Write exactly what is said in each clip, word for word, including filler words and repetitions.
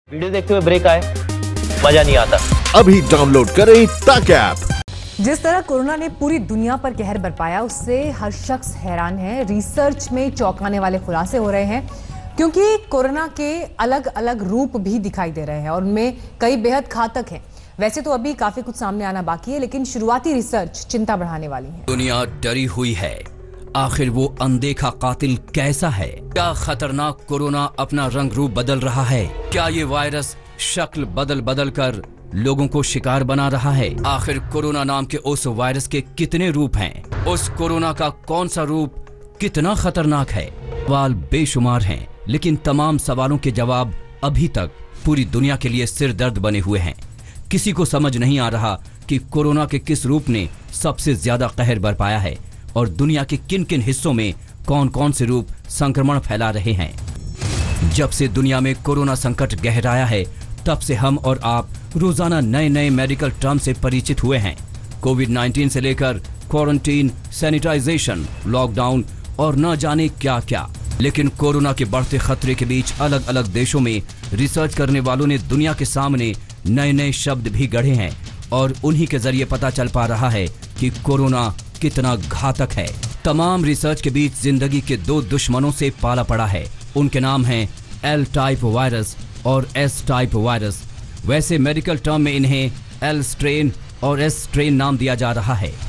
Video देखते हुए break आए, मजा नहीं आता। अभी डाउनलोड करें तक ऐप। जिस तरह कोरोना ने पूरी दुनिया पर कहर बरपाया, उससे हर शख्स हैरान है। रिसर्च में चौंकाने वाले खुलासे हो रहे हैं, क्योंकि कोरोना के अलग अलग रूप भी दिखाई दे रहे हैं और उनमें कई बेहद घातक हैं। वैसे तो अभी काफी कुछ सामने आना बाकी है, लेकिन शुरुआती रिसर्च चिंता बढ़ाने वाली है। दुनिया डरी हुई है। आखिर वो अनदेखा कातिल कैसा है? क्या खतरनाक कोरोना अपना रंग रूप बदल रहा है? क्या ये वायरस शक्ल बदल बदल कर लोगों को शिकार बना रहा है? आखिर कोरोना नाम के उस वायरस के कितने रूप हैं? उस कोरोना का कौन सा रूप कितना खतरनाक है? सवाल बेशुमार हैं, लेकिन तमाम सवालों के जवाब अभी तक पूरी दुनिया के लिए सिर दर्द बने हुए हैं। किसी को समझ नहीं आ रहा कि कोरोना के किस रूप ने सबसे ज्यादा कहर बरपाया है और दुनिया के किन किन हिस्सों में कौन कौन से रूप संक्रमण फैला रहे हैं। जब से दुनिया में कोरोना संकट गहराया है, तब से हम और आप रोजाना नए नए मेडिकल टर्म से परिचित हुए हैं। कोविड नाइन्टीन से लेकर क्वारंटीन, सैनिटाइजेशन, लॉकडाउन और न जाने क्या क्या। लेकिन कोरोना के बढ़ते खतरे के बीच अलग अलग देशों में रिसर्च करने वालों ने दुनिया के सामने नए नए शब्द भी गढ़े हैं और उन्हीं के जरिए पता चल पा रहा है कि कोरोना कितना घातक है। तमाम रिसर्च के बीच जिंदगी के दो दुश्मनों से पाला पड़ा है। उनके नाम हैं एल टाइप वायरस और एस टाइप वायरस। वैसे मेडिकल टर्म में इन्हें एल स्ट्रेन और एस स्ट्रेन नाम दिया जा रहा है।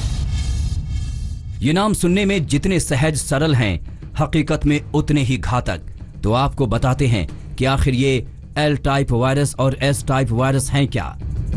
ये नाम सुनने में जितने सहज सरल हैं, हकीकत में उतने ही घातक। तो आपको बताते हैं कि आखिर ये एल टाइप वायरस और एस टाइप वायरस हैं क्या।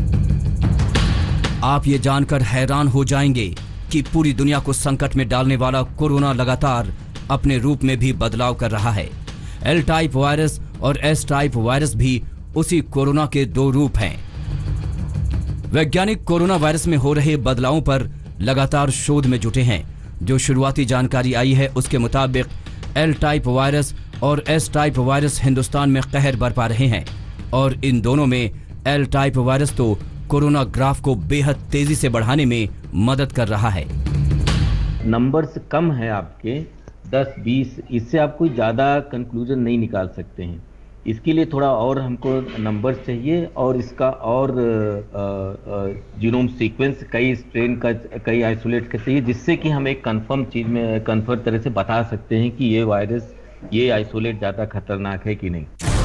आप ये जानकर हैरान हो जाएंगे कि पूरी दुनिया को संकट में डालने वाला कोरोना लगातार अपने रूप में भी बदलाव कर रहा है। एल टाइप वायरस और एस टाइप वायरस भी उसी कोरोना के दो रूप हैं। वैज्ञानिक कोरोना वायरस में हो रहे बदलावों पर लगातार शोध में जुटे हैं। जो शुरुआती जानकारी आई है, उसके मुताबिक एल टाइप वायरस और एस टाइप वायरस हिंदुस्तान में कहर बरपा रहे हैं और इन दोनों में एल टाइप वायरस तो कोरोना ग्राफ को बेहद तेजी से बढ़ाने में मदद कर रहा है। नंबर्स कम है आपके दस बीस, इससे आप कोई ज़्यादा कंक्लूजन नहीं निकाल सकते हैं। इसके लिए थोड़ा और हमको नंबर्स चाहिए और इसका और जीनोम सीक्वेंस कई स्ट्रेन का, कई आइसोलेट का चाहिए, जिससे कि हम एक कंफर्म चीज़ में कंफर्म तरह से बता सकते हैं कि ये वायरस, ये आइसोलेट ज़्यादा खतरनाक है कि नहीं।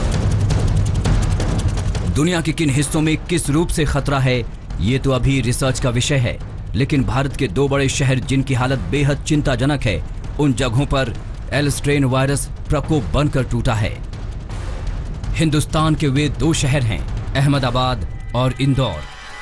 दुनिया के किन हिस्सों में किस रूप से खतरा है, ये तो अभी रिसर्च का विषय है। लेकिन भारत के दो बड़े शहर जिनकी हालत बेहद चिंताजनक है, उन जगहों पर एल स्ट्रेन वायरस प्रकोप बनकर टूटा है। हिंदुस्तान के वे दो शहर हैं, अहमदाबाद और इंदौर।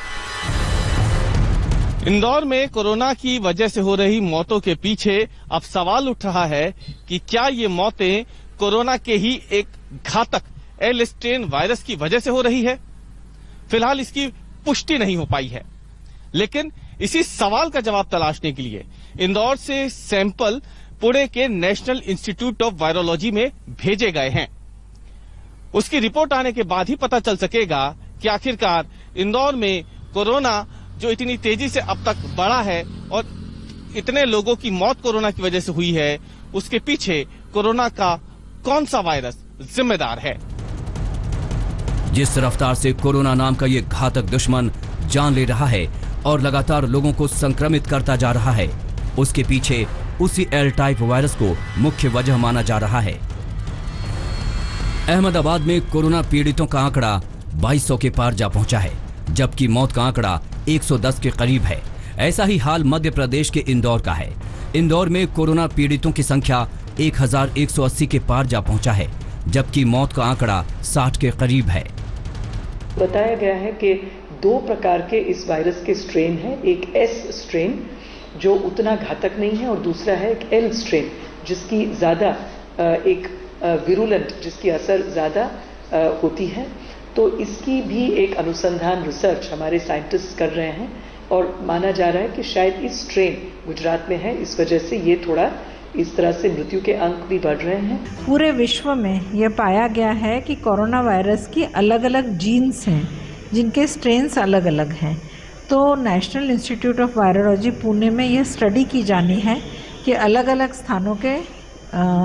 इंदौर में कोरोना की वजह से हो रही मौतों के पीछे अब सवाल उठ रहा है कि क्या ये मौतें कोरोना के ही एक घातक एल स्ट्रेन वायरस की वजह से हो रही है। फिलहाल इसकी पुष्टि नहीं हो पाई है, लेकिन इसी सवाल का जवाब तलाशने के लिए इंदौर से सैंपल पुणे के नेशनल इंस्टीट्यूट ऑफ वायरोलॉजी में भेजे गए हैं। उसकी रिपोर्ट आने के बाद ही पता चल सकेगा कि आखिरकार इंदौर में कोरोना जो इतनी तेजी से अब तक बढ़ा है और इतने लोगों की मौत कोरोना की वजह से हुई है, उसके पीछे कोरोना का कौन सा वायरस जिम्मेदार है। जिस रफ्तार से कोरोना नाम का ये घातक दुश्मन जान ले रहा है और लगातार लोगों को संक्रमित करता जा रहा है, उसके पीछे उसी एल टाइप वायरस को मुख्य वजह माना जा रहा है। अहमदाबाद में कोरोना पीड़ितों का आंकड़ा बाईस सौ के पार जा पहुंचा है, जबकि मौत का आंकड़ा एक सौ दस के करीब है। ऐसा ही हाल मध्य प्रदेश के इंदौर का है। इंदौर में कोरोना पीड़ितों की संख्या एक हजार एक सौ अस्सी के पार जा पहुंचा है, जबकि मौत का आंकड़ा साठ के करीब है। बताया गया है कि दो प्रकार के इस वायरस के स्ट्रेन हैं, एक एस स्ट्रेन जो उतना घातक नहीं है और दूसरा है एक एल स्ट्रेन जिसकी ज़्यादा एक विरुलेंट, जिसकी असर ज़्यादा होती है। तो इसकी भी एक अनुसंधान रिसर्च हमारे साइंटिस्ट कर रहे हैं और माना जा रहा है कि शायद इस स्ट्रेन गुजरात में है, इस वजह से ये थोड़ा इस तरह से मृत्यु के अंक भी बढ़ रहे हैं। पूरे विश्व में यह पाया गया है कि कोरोना वायरस की अलग अलग जीन्स हैं जिनके स्ट्रेन्स अलग अलग हैं। तो national institute of virology Pune में यह स्टडी की जानी है कि अलग अलग स्थानों के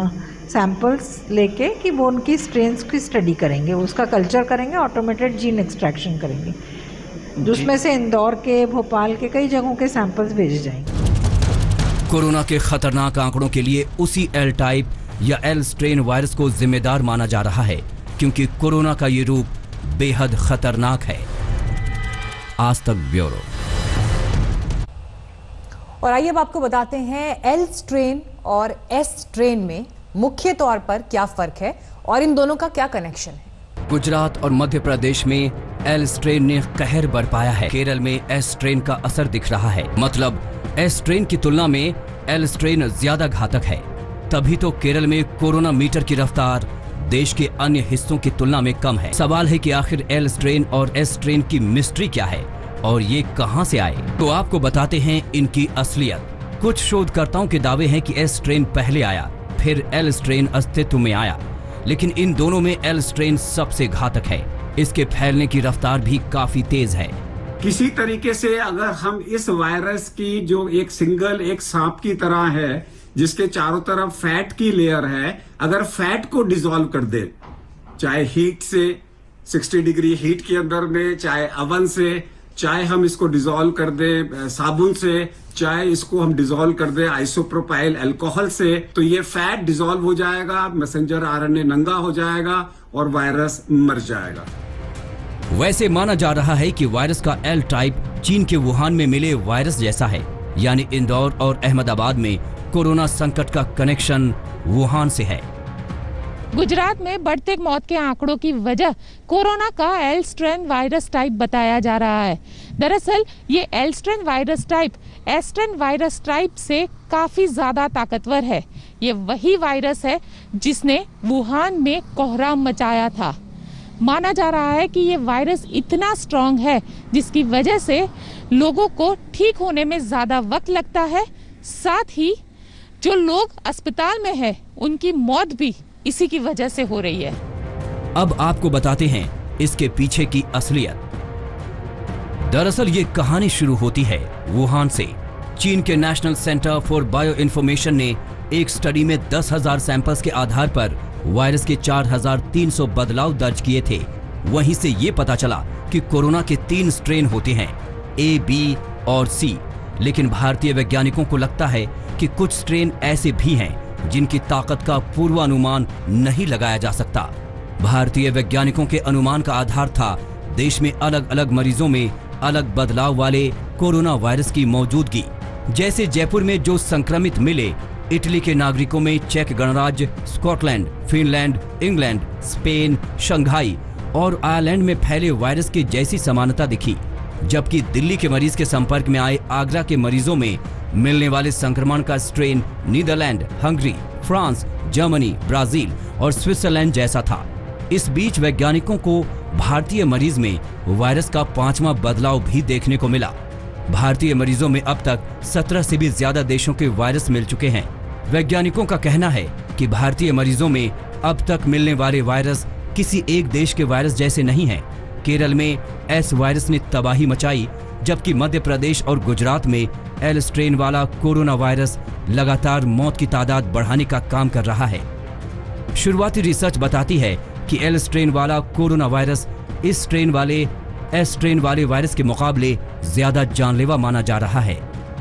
सैंपल्स लेके कि वो उनकी स्ट्रेन्स की स्टडी करेंगे, उसका कल्चर करेंगे, ऑटोमेटेड जीन एक्सट्रैक्शन करेंगे, जिसमें से इंदौर के, भोपाल के कई जगहों के सैंपल्स भेजे जाएंगे। कोरोना के खतरनाक आंकड़ों के लिए उसी एल टाइप या एल स्ट्रेन वायरस को जिम्मेदार माना जा रहा है, क्योंकि कोरोना का ये रूप बेहद खतरनाक है। आज तक ब्यूरो। और आइए अब आपको बताते हैं एल स्ट्रेन और एस स्ट्रेन में मुख्य तौर पर क्या फर्क है और इन दोनों का क्या कनेक्शन है। गुजरात और मध्य प्रदेश में एल स्ट्रेन ने कहर बरपाया है। केरल में एस स्ट्रेन का असर दिख रहा है। मतलब एस स्ट्रेन की तुलना में एल स्ट्रेन ज्यादा घातक है। तभी तो केरल में कोरोना मीटर की रफ्तार देश के अन्य हिस्सों की तुलना में कम है। सवाल है कि आखिर एल स्ट्रेन और एस स्ट्रेन की मिस्ट्री क्या है और ये कहां से आए। तो आपको बताते हैं इनकी असलियत। कुछ शोधकर्ताओं के दावे हैं कि एस स्ट्रेन पहले आया, फिर एल स्ट्रेन अस्तित्व में आया, लेकिन इन दोनों में एल स्ट्रेन सबसे घातक है। इसके फैलने की रफ्तार भी काफी तेज है। किसी तरीके से अगर हम इस वायरस की जो एक सिंगल एक सांप की तरह है जिसके चारों तरफ फैट की लेयर है, अगर फैट को डिसॉल्व कर दे, चाहे हीट से साठ डिग्री हीट के अंदर में, चाहे अवन से, चाहे हम इसको डिसॉल्व कर दे साबुन से, चाहे इसको हम डिसॉल्व कर दे आइसोप्रोपाइल अल्कोहल से, तो ये फैट डिसॉल्व हो जाएगा, मैसेंजर आरएनए नंगा हो जाएगा और वायरस मर जाएगा। वैसे माना जा रहा है कि वायरस का एल टाइप चीन के वुहान में मिले वायरस जैसा है, यानी इंदौर और अहमदाबाद में कोरोना संकट का कनेक्शन वुहान से है। गुजरात में बढ़ते मौत के आंकड़ों की वजह कोरोना का एल स्ट्रेन वायरस टाइप बताया जा रहा है। दरअसल ये L strain virus type S strain virus type से काफी ज्यादा ताकतवर है। ये वही वायरस है जिसने वुहान में कोहराम मचाया था। माना जा रहा है कि ये वायरस इतना स्ट्रांग है जिसकी वजह से लोगों को ठीक होने में ज्यादा वक्त लगता है, साथ ही जो लोग अस्पताल में हैं उनकी मौत भी इसी की वजह से हो रही है। अब आपको बताते हैं इसके पीछे की असलियत। दरअसल ये कहानी शुरू होती है वुहान से। चीन के national centre for bio information ने एक स्टडी में दस हजार सैंपल्स के आधार पर वायरस के चार हजार तीन सौ बदलाव दर्ज किए थे। वहीं से ये पता चला कि कोरोना के तीन स्ट्रेन होते हैं, ए, बी और सी। लेकिन भारतीय वैज्ञानिकों को लगता है कि कुछ स्ट्रेन ऐसे भी हैं जिनकी ताकत का पूर्वानुमान नहीं लगाया जा सकता। भारतीय वैज्ञानिकों के अनुमान का आधार था देश में अलग अलग मरीजों में अलग बदलाव वाले कोरोना वायरस की मौजूदगी। जैसे जयपुर में जो संक्रमित मिले, इटली के नागरिकों में चेक गणराज्य, Scotland, Finland, England, Spain, Shanghai और आयरलैंड में फैले वायरस की जैसी समानता दिखी। जबकि दिल्ली के मरीज के संपर्क में आए आगरा के मरीजों में मिलने वाले संक्रमण का strain Netherland, Hungary, France, Germany, Brazil और स्विट्जरलैंड जैसा था। इस बीच वैज्ञानिकों को भारतीय मरीज में वायरस का पांचवा बदलाव भी देखने को मिला। भारतीय मरीजों में अब तक सत्रह से भी ज्यादा देशों के वायरस मिल चुके हैं। वैज्ञानिकों का कहना है कि भारतीय मरीजों में अब तक मिलने वाले वायरस किसी एक देश के वायरस जैसे नहीं है। केरल में एस वायरस ने तबाही मचाई, जबकि मध्य प्रदेश और गुजरात में एल स्ट्रेन वाला कोरोना वायरस लगातार मौत की तादाद बढ़ाने का काम कर रहा है। शुरुआती रिसर्च बताती है कि एल स्ट्रेन वाला कोरोना वायरस इस स्ट्रेन वाले एस स्ट्रेन वाले वायरस के मुकाबले ज्यादा जानलेवा माना जा रहा है।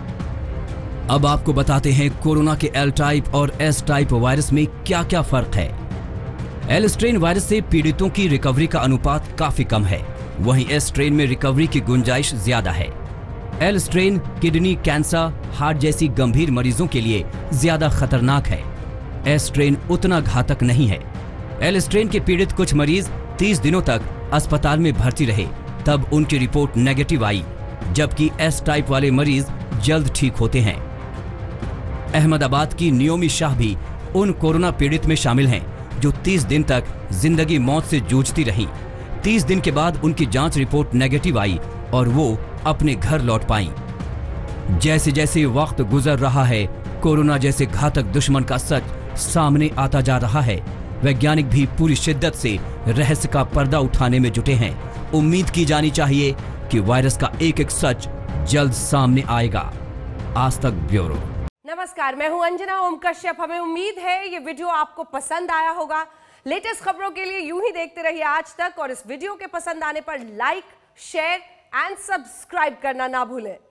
अब आपको बताते हैं कोरोना के एल टाइप और एस टाइप वायरस में क्या क्या फर्क है। एल स्ट्रेन वायरस से पीड़ितों की रिकवरी का अनुपात काफी कम है, वहीं एस स्ट्रेन में रिकवरी की गुंजाइश ज्यादा है। L strain kidney cancer, heart जैसी गंभीर मरीजों के लिए ज्यादा खतरनाक है। एस स्ट्रेन उतना घातक नहीं है। एल स्ट्रेन के पीड़ित कुछ मरीज तीस दिनों तक अस्पताल में भर्ती रहे, तब उनकी रिपोर्ट नेगेटिव आई, जबकि एस टाइप वाले मरीज जल्द ठीक होते हैं। अहमदाबाद की नियोमी शाह भी उन कोरोना पीड़ित में शामिल हैं जो तीस दिन तक जिंदगी मौत से जूझती रहीं। तीस दिन के बाद उनकी जांच रिपोर्ट नेगेटिव आई और वो अपने घर लौट पाईं। जैसे जैसे वक्त गुजर रहा है, कोरोना जैसे घातक दुश्मन का सच सामने आता जा रहा है। वैज्ञानिक भी पूरी शिद्दत से रहस्य का पर्दा उठाने में जुटे हैं। उम्मीद की जानी चाहिए कि वायरस का एक एक सच जल्द सामने आएगा। आज तक ब्यूरो। नमस्कार, मैं हूं अंजना ओम कश्यप। हमें उम्मीद है ये वीडियो आपको पसंद आया होगा। लेटेस्ट खबरों के लिए यूं ही देखते रहिए आज तक, और इस वीडियो के पसंद आने पर लाइक, शेयर एंड सब्सक्राइब करना ना भूलें।